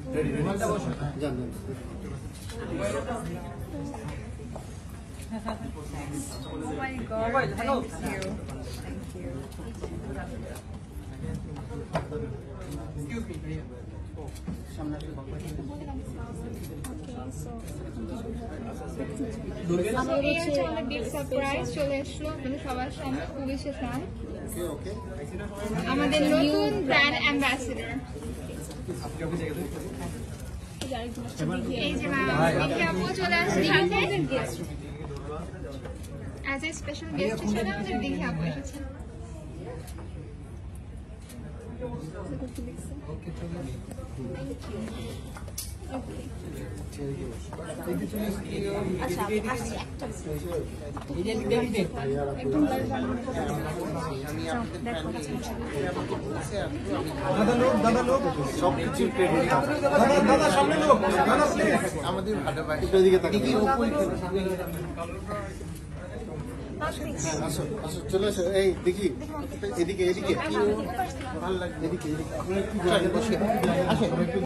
Oh my God! Thank you. Thank you. Excuse me. আমাদের big surprise চলে আসলো আপনাদের সবার সামনে খুবই শেষান আমাদের নতুন ব্র্যান্ড অ্যাম্বাসেডর এই যে আপু চলে আসছে অ্যাজ এ স্পেশাল গেস্ট হিসেবে আমাদের দিঘি আপু এসেছে চলে আসো এই দেখি এদিকে এদিকে ভালো লাগে এদিকে এদিকে